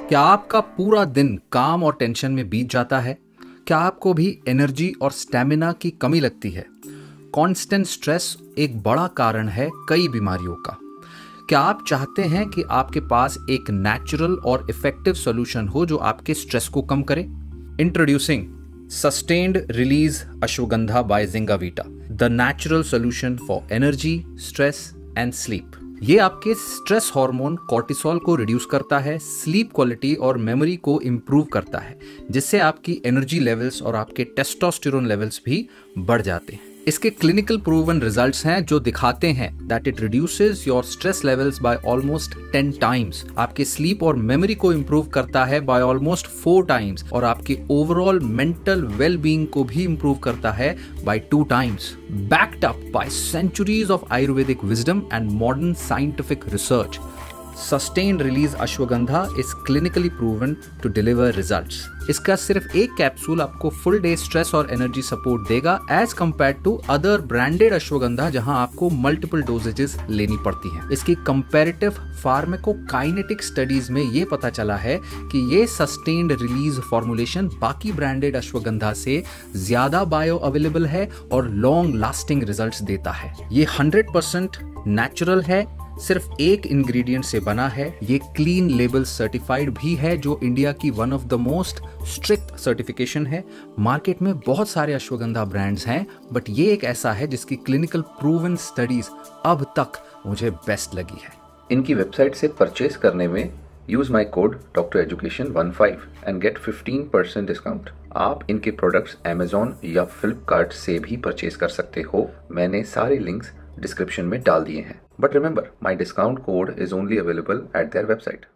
क्या आपका पूरा दिन काम और टेंशन में बीत जाता है? क्या आपको भी एनर्जी और स्टैमिना की कमी लगती है? कांस्टेंट स्ट्रेस एक बड़ा कारण है कई बीमारियों का। क्या आप चाहते हैं कि आपके पास एक नेचुरल और इफेक्टिव सॉल्यूशन हो जो आपके स्ट्रेस को कम करे? Introducing sustained release ashwagandha by Zingavita, the natural solution for energy, stress and sleep. ये आपके स्ट्रेस हार्मोन कॉर्टिसोल को रिड्यूस करता है, स्लीप क्वालिटी और मेमोरी को इम्प्रूव करता है, जिससे आपकी एनर्जी लेवल्स और आपके टेस्टोस्टेरोन लेवल्स भी बढ़ जाते हैं। इसके क्लिनिकल प्रूवन रिजल्ट्स हैं जो दिखाते हैं that it reduces your stress levels by almost 10 times, आपके स्लीप और मेमोरी को इम्प्रूव करता है बाय ऑलमोस्ट 4 टाइम्स और आपके ओवरऑल मेंटल वेल बीइंग को भी इम्प्रूव करता है by 2 times. Backed up by centuries of Ayurvedic wisdom and modern scientific research, sustained release ashwagandha is clinically proven to deliver results. इसका सिर्फ एक कैप्सूल आपको फुल डे स्ट्रेस और एनर्जी सपोर्ट देगा as compare to other branded ashwagandha जहां आपको multiple डोजेजेस लेनी पड़ती हैं। इसकी कंपैरेटिव फार्माकोकाइनेटिक स्टडीज में ये पता चला है कि ये सस्टेन्ड रिलीज फॉर्मुलेशन बाकी ब्रांडेड अश्वगंधा से ज्यादा बायो अवेलेबल है और लॉन्ग लास्टिंग रिजल्ट्स देता है। ये 100% नेचुरल है, सिर्फ एक इंग्रेडिएंट से बना है। ये क्लीन लेबल सर्टिफाइड भी है जो इंडिया की one of the most strict certification है। मार्केट में बहुत सारे अश्वगंधा ब्रांड्स हैं बट ये एक ऐसा है जिसकी क्लिनिकल प्रूवन स्टडीज अब तक मुझे बेस्ट लगी है। इनकी वेबसाइट से परचेज करने में use my code DrEducation15 and get 15% discount. आप इनके प्रोडक्ट्स Amazon या Flipkart से भी परचेज कर सकते हो। मैंने सारे लिंक्स डिस्क्रिप्शन में डाल दिए हैं। But remember, my discount code is only available at their website.